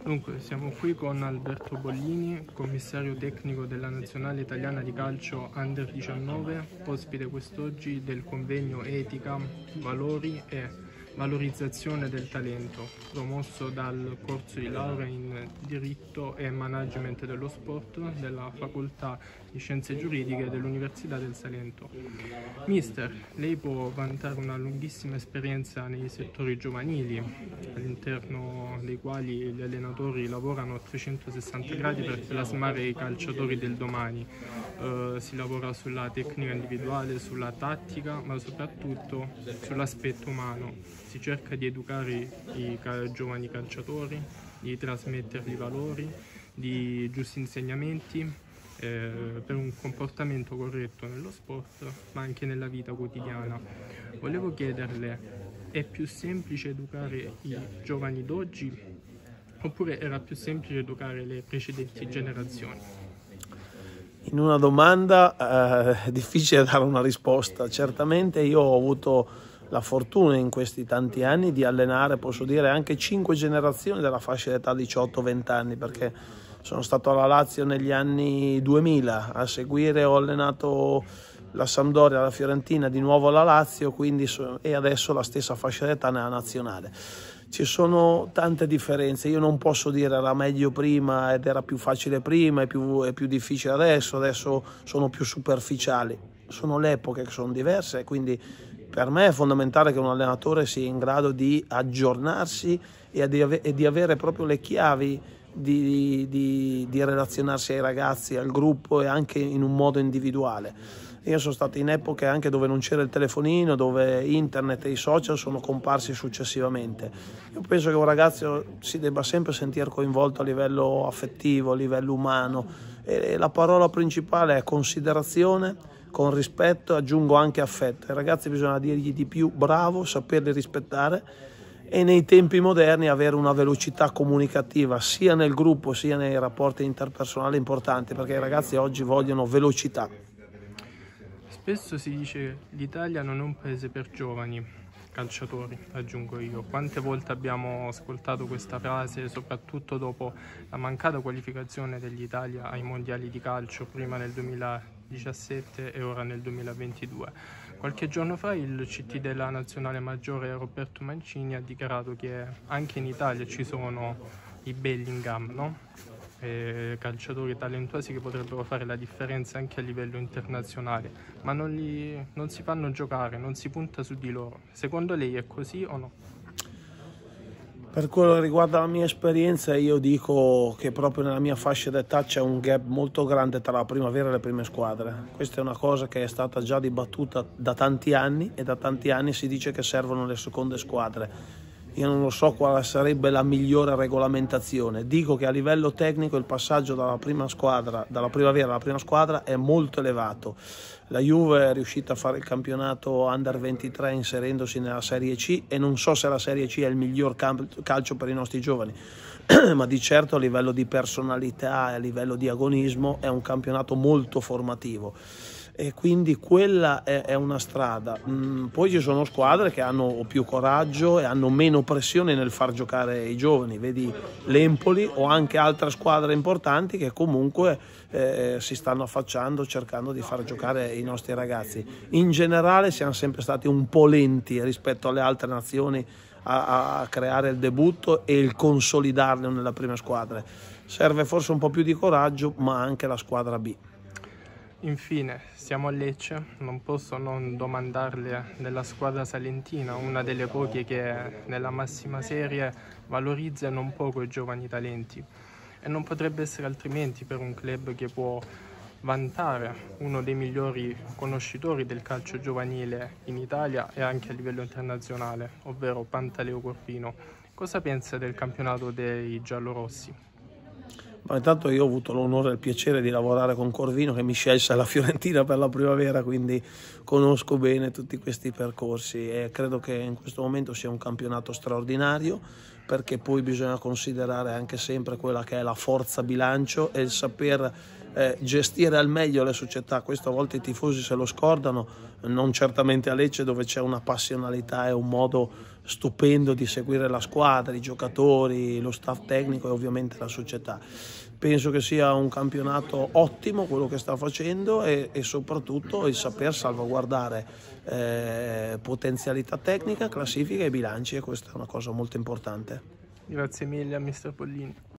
Dunque, siamo qui con Alberto Bollini, commissario tecnico della Nazionale Italiana di Calcio Under 19, ospite quest'oggi del convegno Etica, Valori e Valorizzazione del Talento, promosso dal corso di laurea in Diritto e Management dello Sport della Facoltà di Scienze Giuridiche dell'Università del Salento. Mister, lei può vantare una lunghissima esperienza nei settori giovanili, all'interno dei quali gli allenatori lavorano a 360 gradi per plasmare i calciatori del domani. Si lavora sulla tecnica individuale, sulla tattica, ma soprattutto sull'aspetto umano. Si cerca di educare i giovani calciatori, di trasmettergli valori, di giusti insegnamenti per un comportamento corretto nello sport, ma anche nella vita quotidiana. Volevo chiederle, è più semplice educare i giovani d'oggi oppure era più semplice educare le precedenti generazioni? In una domanda è difficile dare una risposta. Certamente io ho avuto la fortuna in questi tanti anni di allenare, posso dire, anche 5 generazioni della fascia d'età 18-20 anni, perché sono stato alla Lazio negli anni 2000, a seguire ho allenato la Sampdoria, la Fiorentina, di nuovo la Lazio, quindi, e adesso la stessa fascia d'età nella nazionale. Ci sono tante differenze, io non posso dire era meglio prima ed era più facile prima, è più difficile adesso sono più superficiali, sono le epoche che sono diverse, quindi per me è fondamentale che un allenatore sia in grado di aggiornarsi e di avere proprio le chiavi di relazionarsi ai ragazzi, al gruppo e anche in un modo individuale. Io sono stato in epoche anche dove non c'era il telefonino, dove internet e i social sono comparsi successivamente. Io penso che un ragazzo si debba sempre sentire coinvolto a livello affettivo, a livello umano, e la parola principale è considerazione, con rispetto, aggiungo anche affetto. Ai ragazzi bisogna dirgli di più, bravo, saperli rispettare, e nei tempi moderni avere una velocità comunicativa sia nel gruppo sia nei rapporti interpersonali importanti, perché i ragazzi oggi vogliono velocità. Spesso si dice che l'Italia non è un paese per giovani calciatori, aggiungo io. Quante volte abbiamo ascoltato questa frase, soprattutto dopo la mancata qualificazione dell'Italia ai mondiali di calcio, prima nel 2017 e ora nel 2022. Qualche giorno fa il CT della Nazionale Maggiore Roberto Mancini ha dichiarato che anche in Italia ci sono i Bellingham, no? Calciatori talentuosi che potrebbero fare la differenza anche a livello internazionale, ma non si fanno giocare, non si punta su di loro. Secondo lei è così o no? Per quello che riguarda la mia esperienza, io dico che proprio nella mia fascia d'età c'è un gap molto grande tra la primavera e le prime squadre. Questa è una cosa che è stata già dibattuta da tanti anni, e da tanti anni si dice che servono le seconde squadre. Io non lo so quale sarebbe la migliore regolamentazione. Dico che a livello tecnico il passaggio dalla primavera alla prima squadra è molto elevato. La Juve è riuscita a fare il campionato Under 23 inserendosi nella Serie C, e non so se la Serie C è il miglior calcio per i nostri giovani, ma di certo a livello di personalità e a livello di agonismo è un campionato molto formativo. E quindi quella è una strada. Poi ci sono squadre che hanno più coraggio e hanno meno pressione nel far giocare i giovani, vedi l'Empoli o anche altre squadre importanti che comunque si stanno affacciando cercando di far giocare i nostri ragazzi. In generale siamo sempre stati un po' lenti rispetto alle altre nazioni a creare il debutto e il consolidarlo nella prima squadra. Serve forse un po' più di coraggio, ma anche la squadra B. Infine, siamo a Lecce, non posso non domandarle della squadra salentina, una delle poche che nella massima serie valorizza non poco i giovani talenti. E non potrebbe essere altrimenti per un club che può vantare uno dei migliori conoscitori del calcio giovanile in Italia e anche a livello internazionale, ovvero Pantaleo Corvino. Cosa pensa del campionato dei giallorossi? Ma intanto io ho avuto l'onore e il piacere di lavorare con Corvino, che mi scelse alla Fiorentina per la primavera, quindi conosco bene tutti questi percorsi e credo che in questo momento sia un campionato straordinario, perché poi bisogna considerare anche sempre quella che è la forza bilancio e il saper gestire al meglio le società. Questo a volte i tifosi se lo scordano, non certamente a Lecce, dove c'è una passionalità e un modo stupendo di seguire la squadra, i giocatori, lo staff tecnico e ovviamente la società. Penso che sia un campionato ottimo quello che sta facendo e soprattutto il saper salvaguardare potenzialità tecnica, classifica e bilanci, e questa è una cosa molto importante. Grazie mille a Mister Pollini.